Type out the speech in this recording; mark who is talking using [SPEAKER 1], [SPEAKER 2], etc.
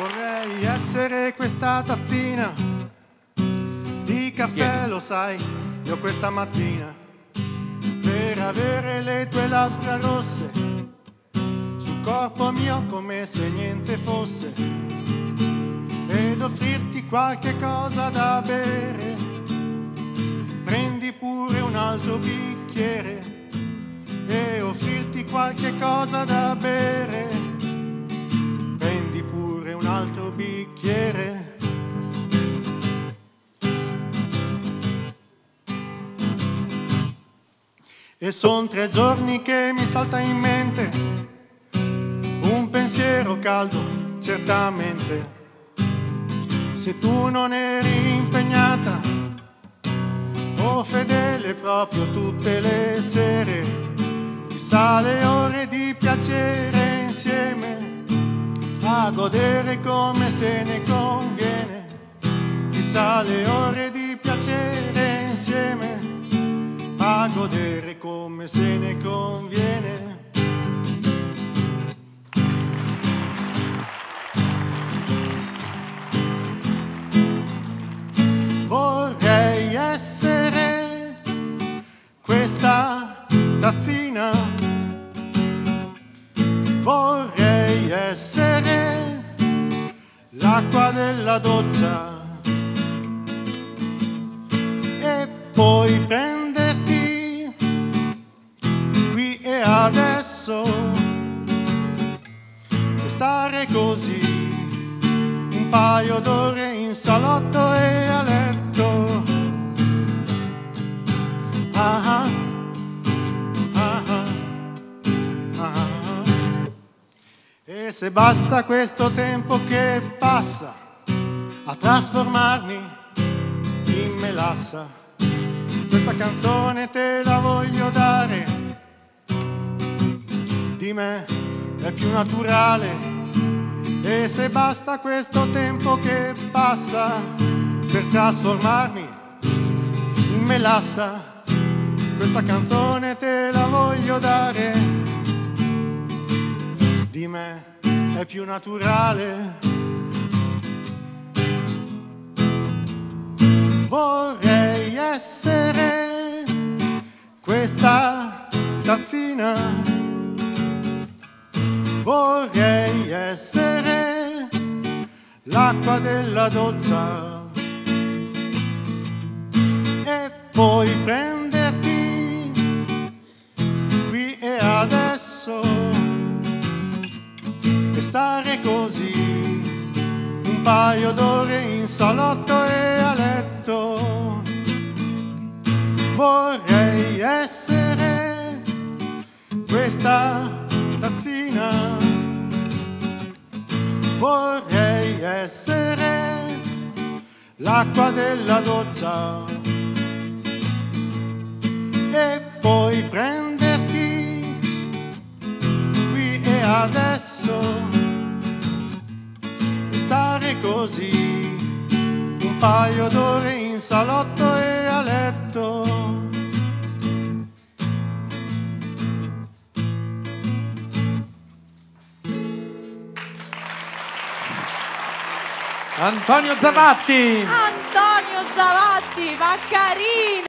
[SPEAKER 1] Vorrei essere questa tazzina di caffè, lo sai, io questa mattina, per avere le tue labbra rosse sul corpo mio come se niente fosse, ed offrirti qualche cosa da bere. Prendi pure un altro bicchiere e offrirti qualche cosa da bere. Prendi pure un altro bicchiere. E son 3 giorni che mi salta in mente un pensiero caldo, certamente. Se tu non eri impegnata o fedele proprio tutte le sere, chissà le ore di piacere insieme, a godere come se ne conviene. Chissà le ore di piacere insieme, a godere come se ne conviene. Vorrei essere questa tazzina, vorrei essere l'acqua della doccia e poi prenderti qui e adesso e stare così un paio d'ore in salotto e a letto. Ah, ah, ah, ah. E se basta questo tempo che passa a trasformarmi in melassa, questa canzone te la voglio dare. Di me è più naturale. E se basta questo tempo che passa per trasformarmi in melassa, questa canzone te la voglio dare. Di me è più naturale. Vorrei essere questa tazzina, vorrei essere l'acqua della doccia e poi prenderti qui e adesso e stare così un paio d'ore in salotto e a letto. Vorrei essere questa tazzina, vorrei essere l'acqua della doccia e poi prenderti qui e adesso e stare così un paio d'ore in salotto e a letto.
[SPEAKER 2] Antonio Zavatti!
[SPEAKER 3] Antonio Zavatti, ma carino!